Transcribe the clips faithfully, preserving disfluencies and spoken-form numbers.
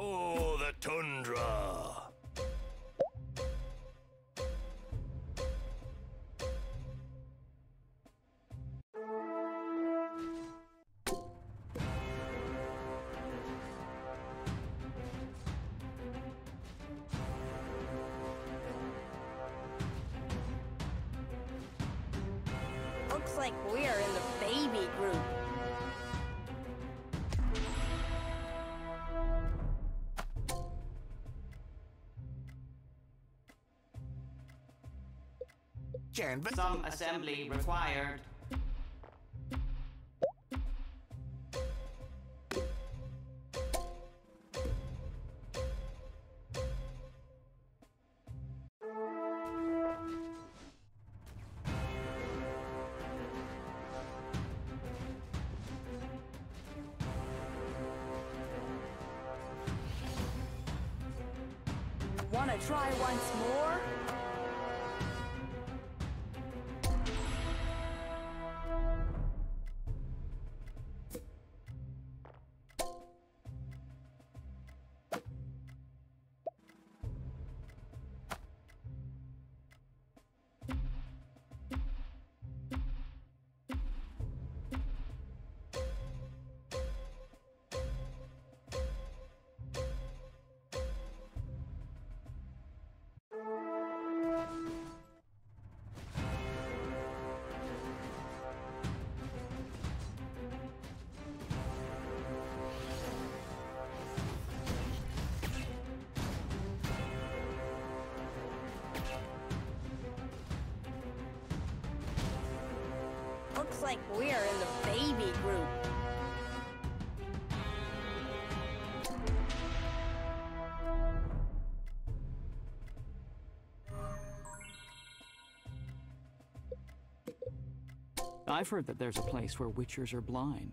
Oh, the tundra! Looks like we're in the baby group. Some assembly required. Wanna try once more? Looks like we're in the baby group. I've heard that there's a place where witchers are blind.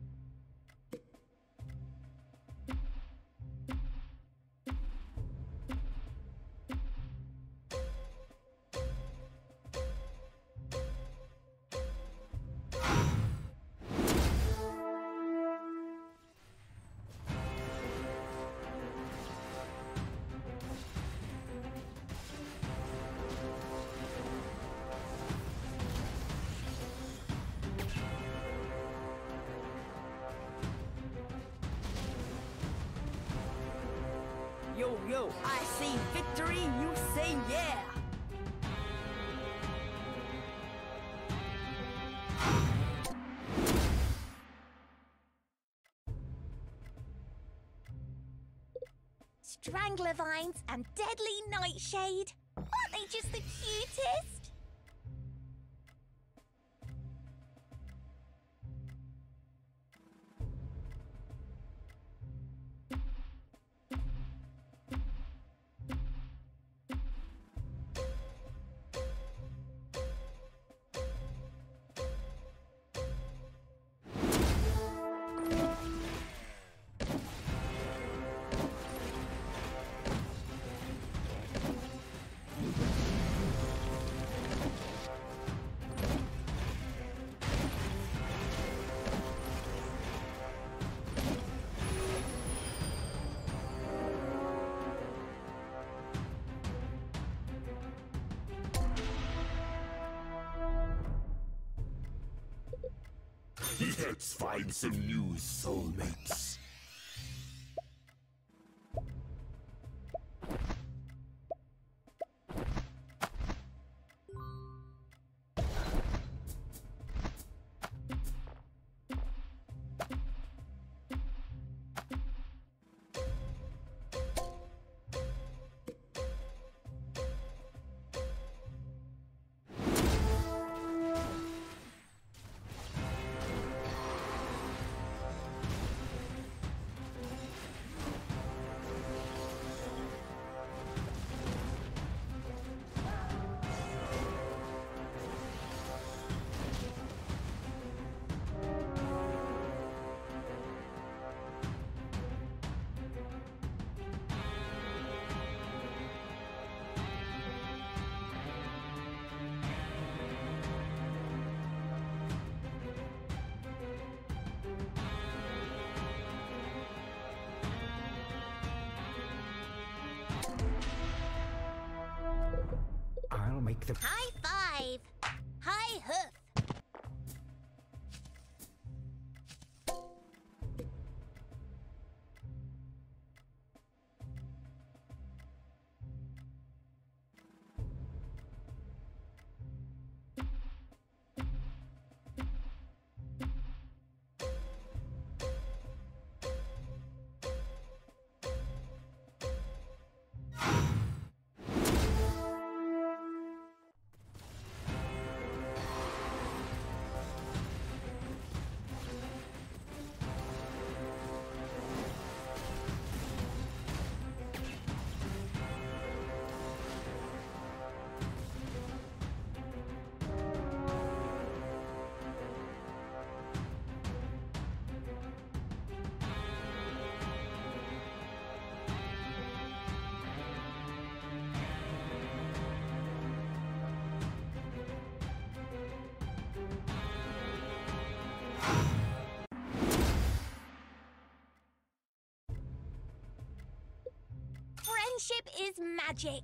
Yo, yo, I say victory, you say yeah! Strangler vines and deadly nightshade. Aren't they just the cutest? Let's find some new soulmates. I'll make the... High five! High hoof! Friendship is magic.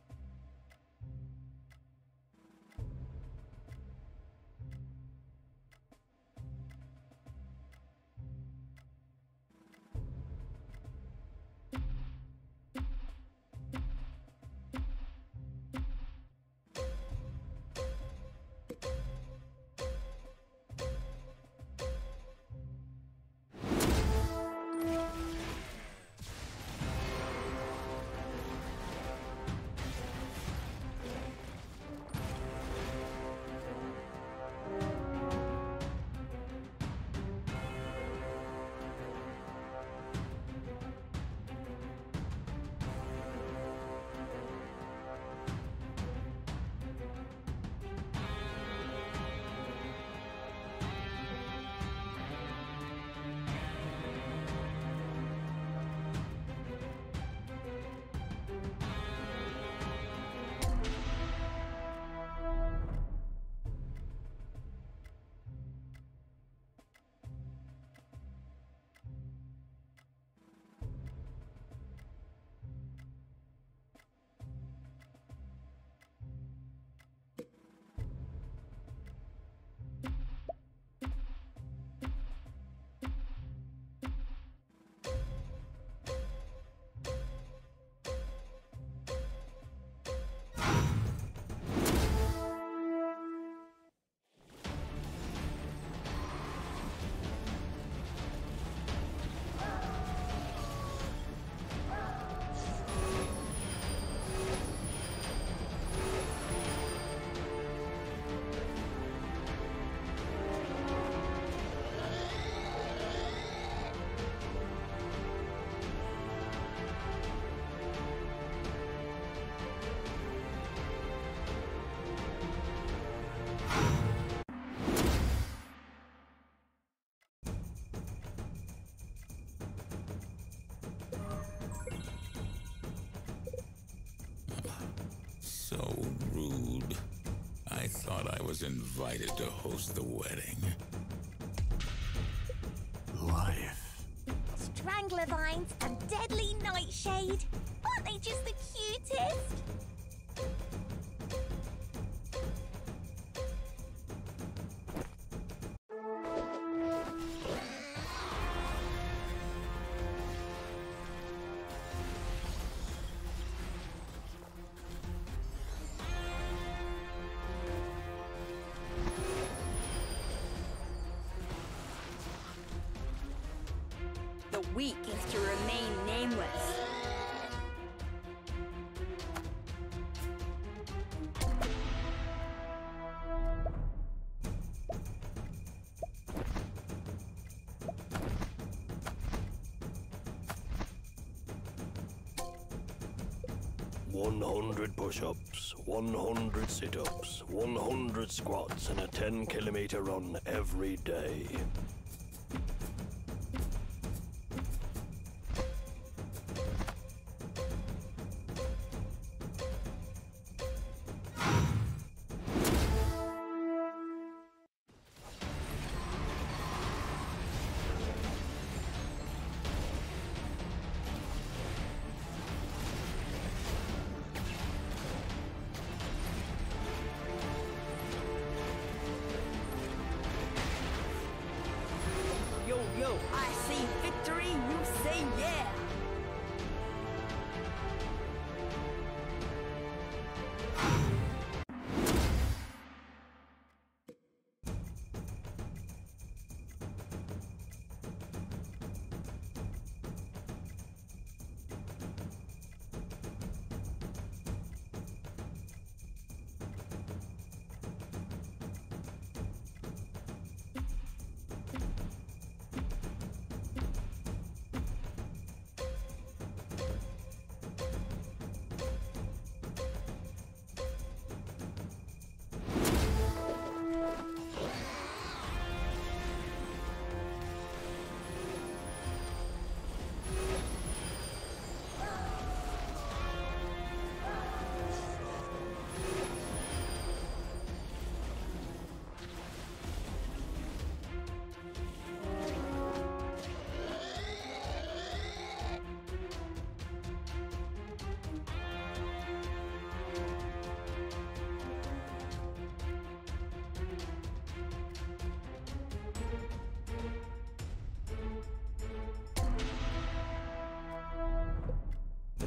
So rude. I thought I was invited to host the wedding. Life. Strangler vines and deadly nightshade. Aren't they just the cutest? The weak is to remain nameless. one hundred push-ups, one hundred sit-ups, one hundred squats, and a ten kilometer run every day.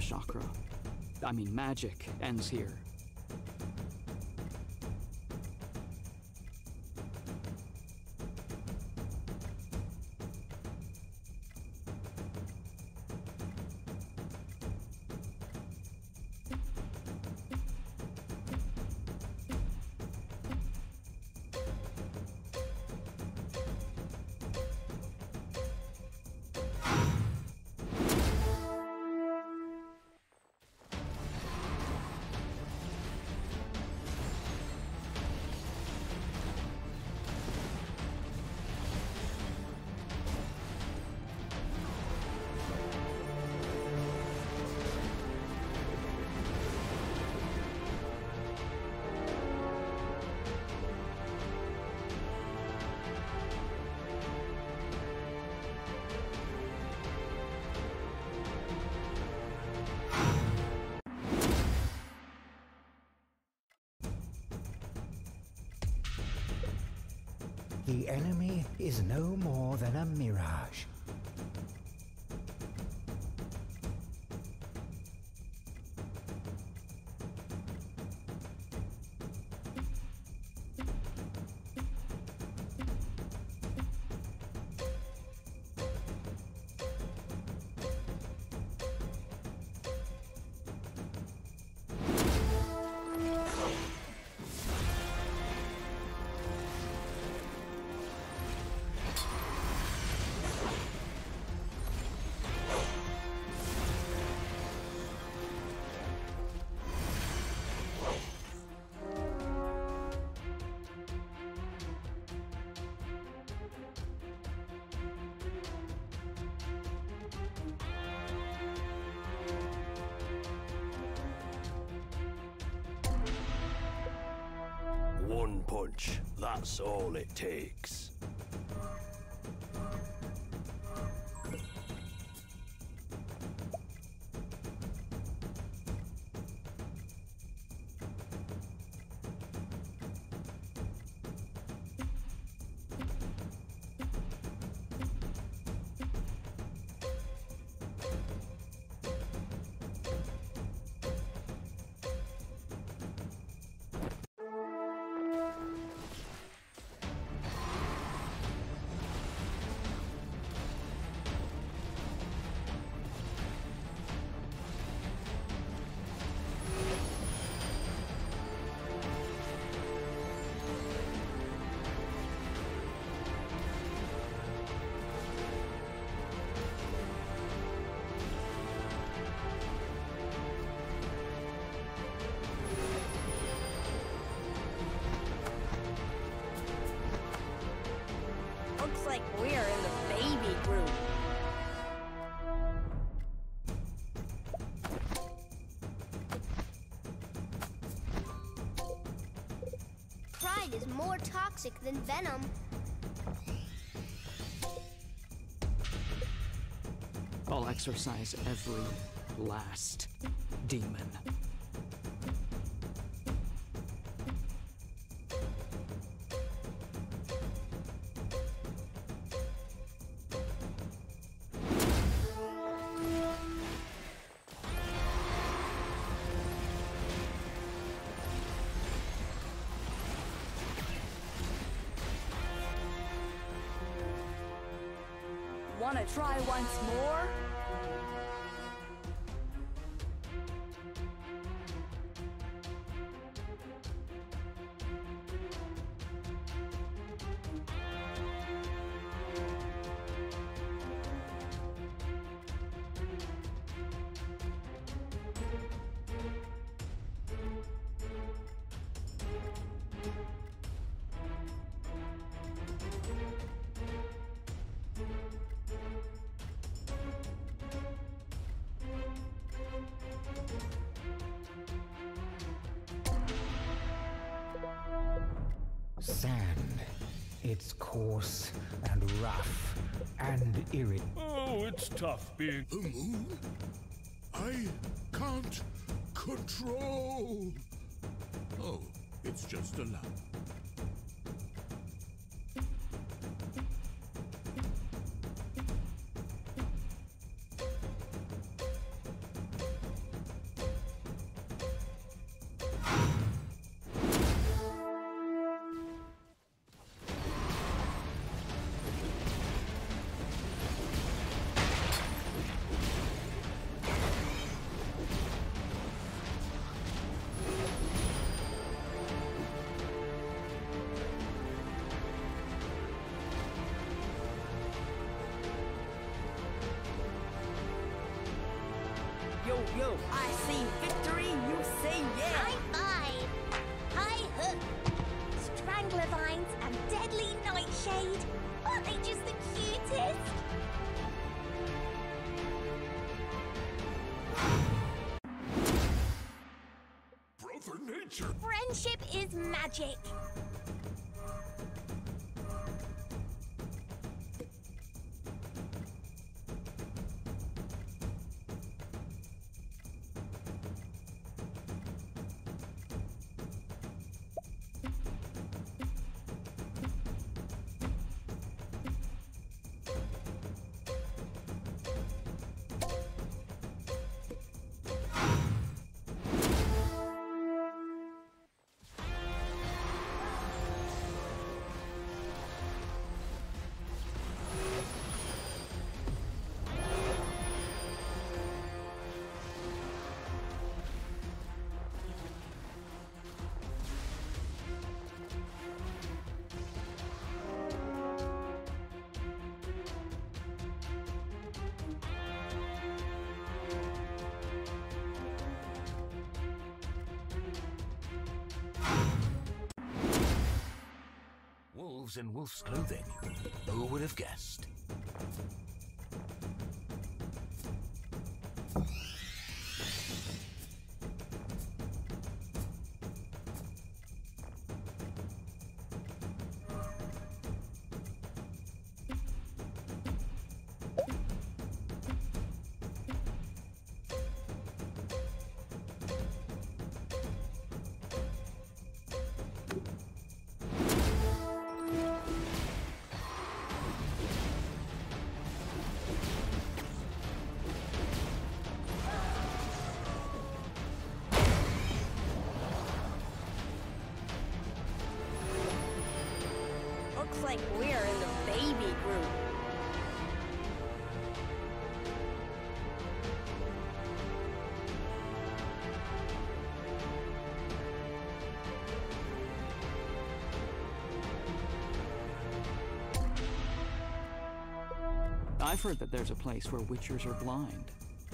chakra. I mean, magic ends here. The enemy is no more than a mirage. One punch, that's all it takes. Looks like we're in the baby group. Pride is more toxic than venom. I'll exorcise every last demon. Wanna try once more? Sand. It's coarse and rough and irritating. Oh, it's tough being... The moon? I can't control. Oh, it's just a lamp. yo, I see victory, you say yeah. High five! High hook! Strangler vines and deadly nightshade! Aren't they just the cutest? Brother Nature! Friendship is magic! Wolves in wolf's clothing. Who would have guessed? Looks like we're in the baby group. I've heard that there's a place where witchers are blind.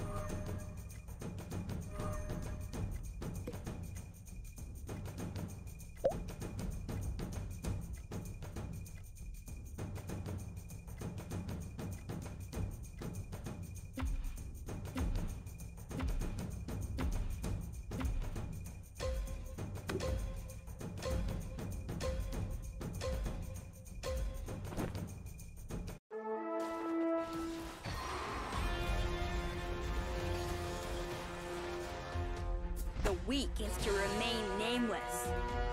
The weak is to remain nameless.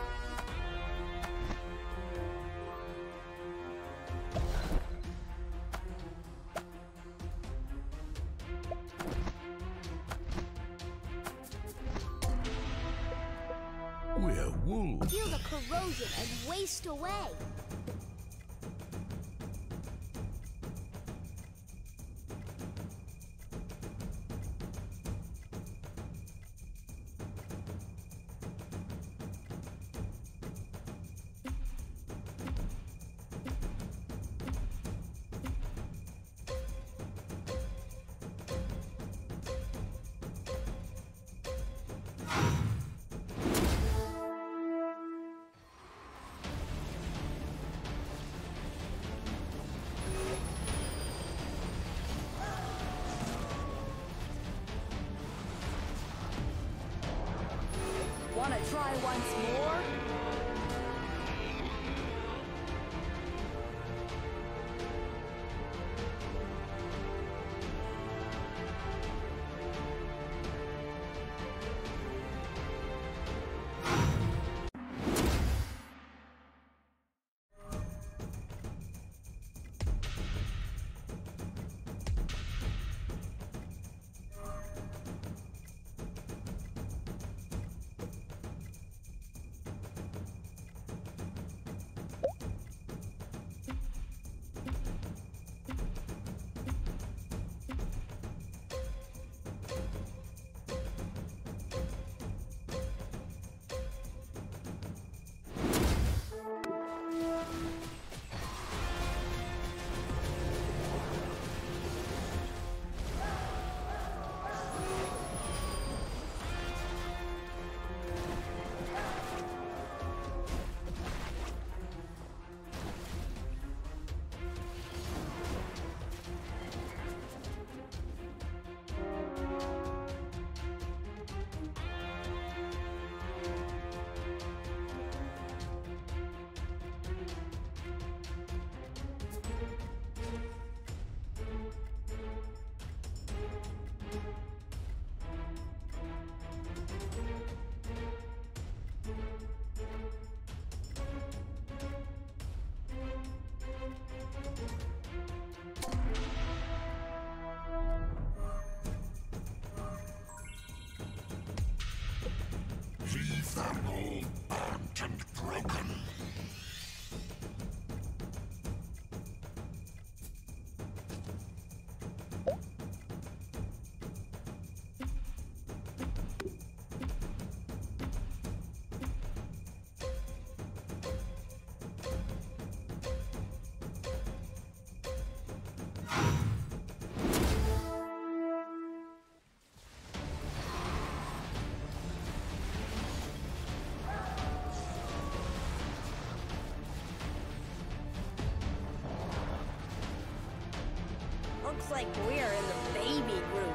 We're wolves. Feel the corrosion and waste away. Looks like we're in the baby group.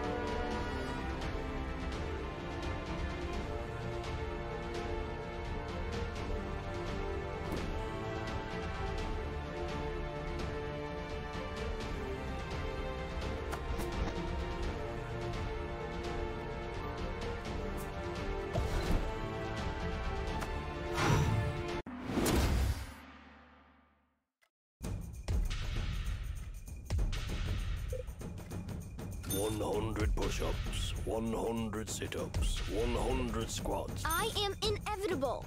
one hundred push-ups, one hundred sit-ups, one hundred squats. I am inevitable.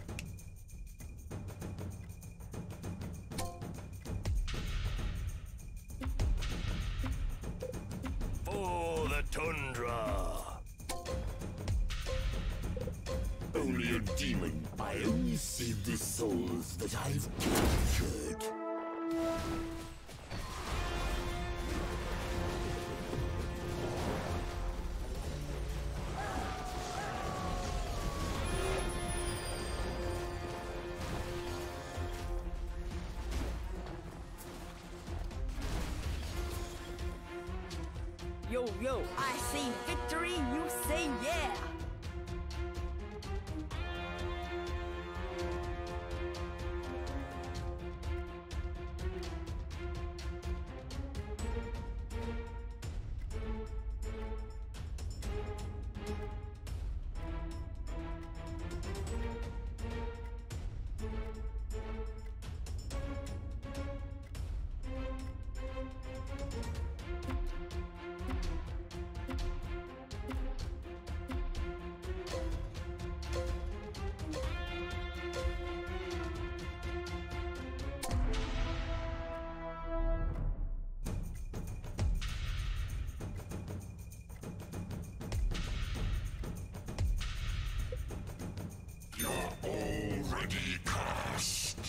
For the tundra! Only a demon. I only save the souls that I've captured. Yo, yo, I see victory, you say yeah! Already cast.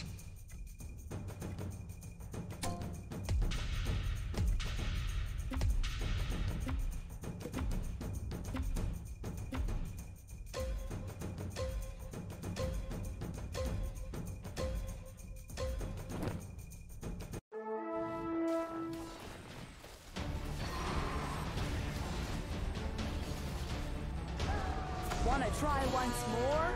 Wanna try once more?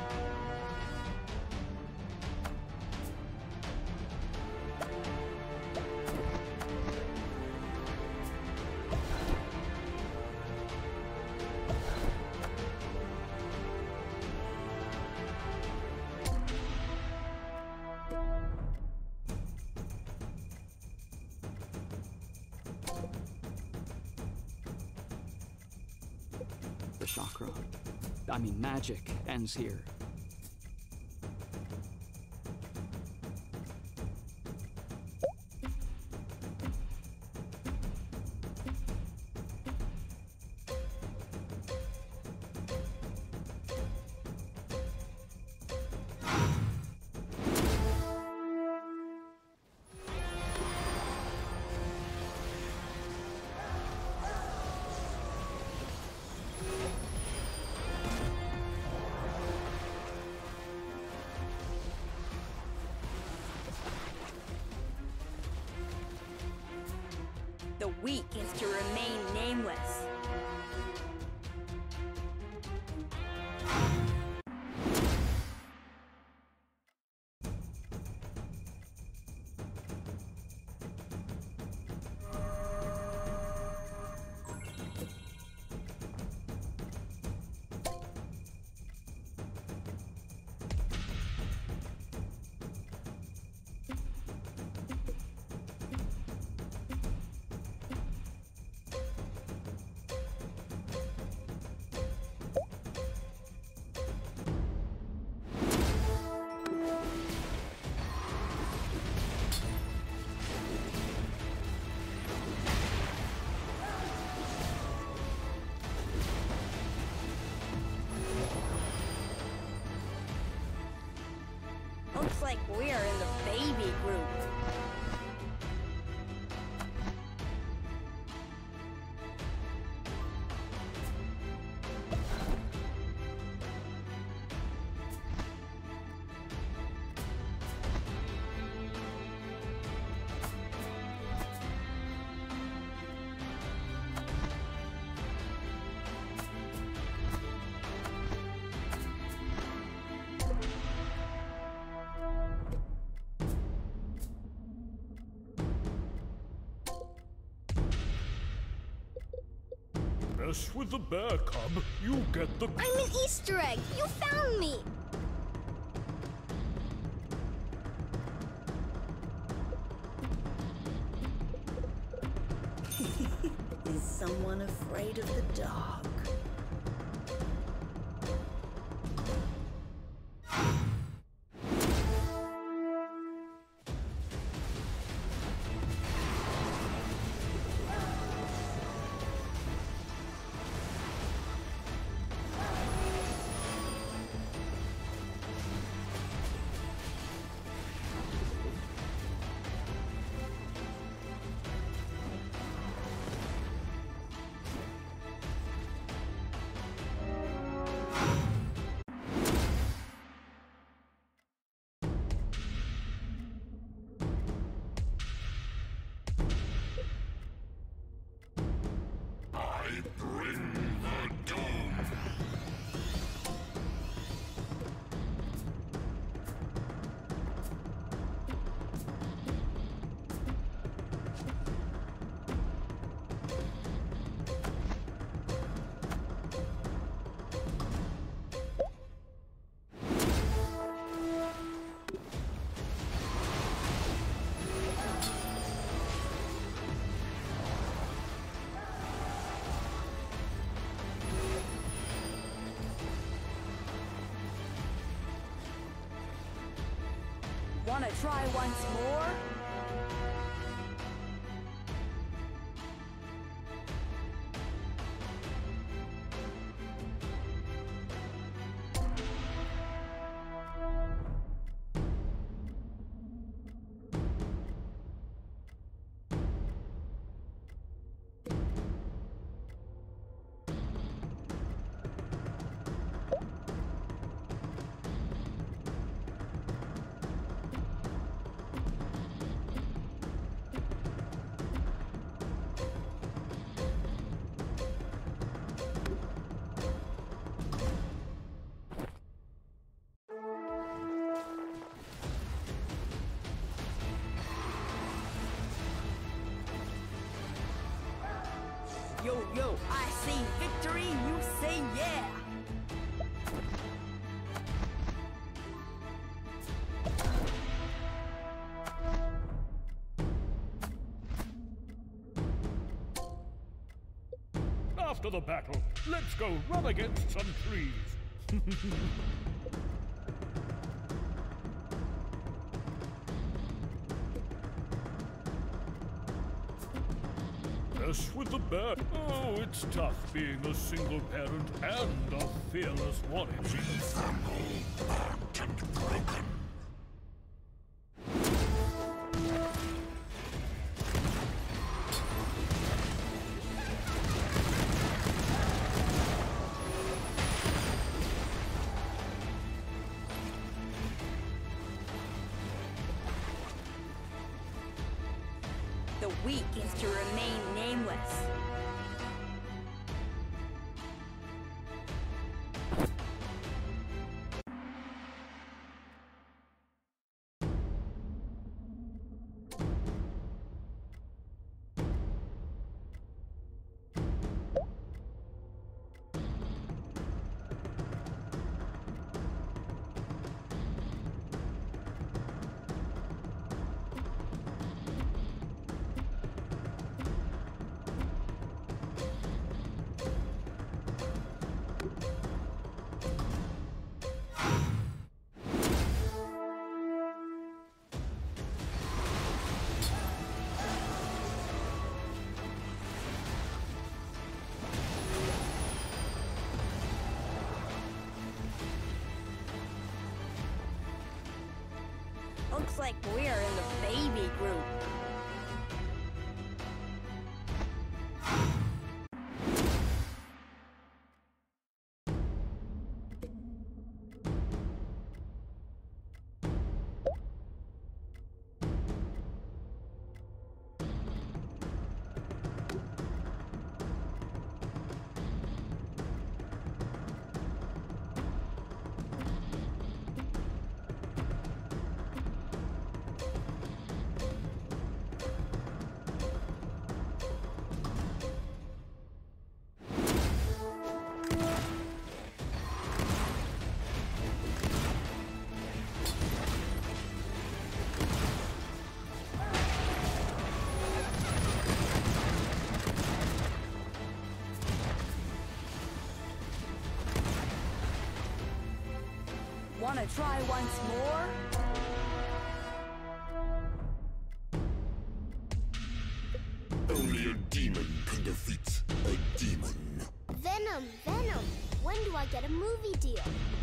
The chakra, I mean magic, ends here. The weak is to remain nameless. Looks like we're in the baby group. Mess with the bear cub, you get the... I'm an Easter egg! You found me! Is someone afraid of the dark? Wanna try once more? Yo, yo, I see victory, you say yeah! After the battle, let's go run against some trees. Mess with the bear. Oh, it's tough being a single parent and a fearless warrior. Family burnt and broken. The weak is to remain nameless. Looks like we're in the baby group. Wanna try once more? Only a demon can defeat a demon. Venom, Venom. When do I get a movie deal?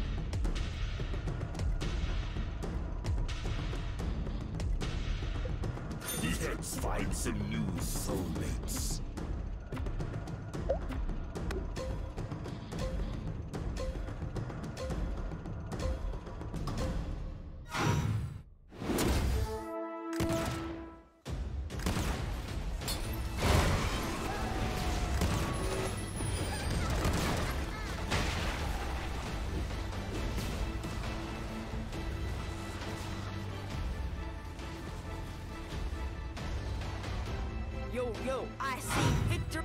Let's find some new soulmates. Yo, yo, I see victory.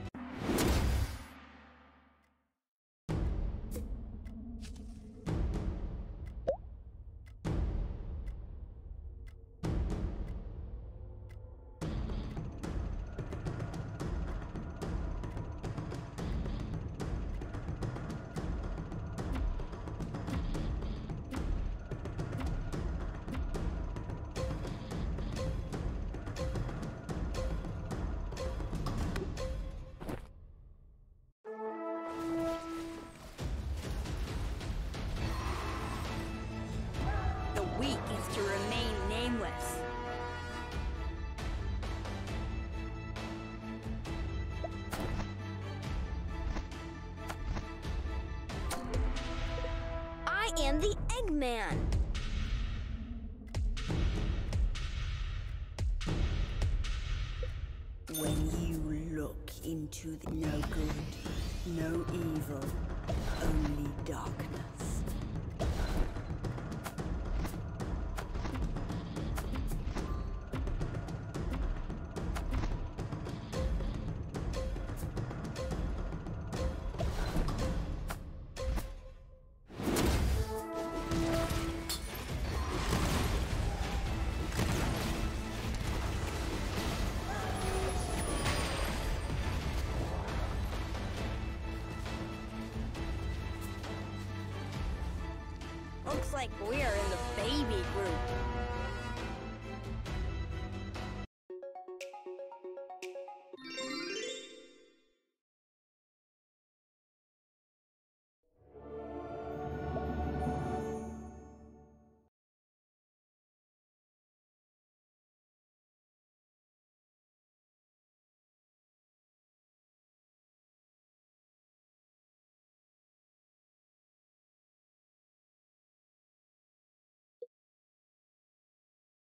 Weak is to remain nameless. I am the Eggman. When you look into the no good, no evil, only darkness. Looks like we're in the baby group.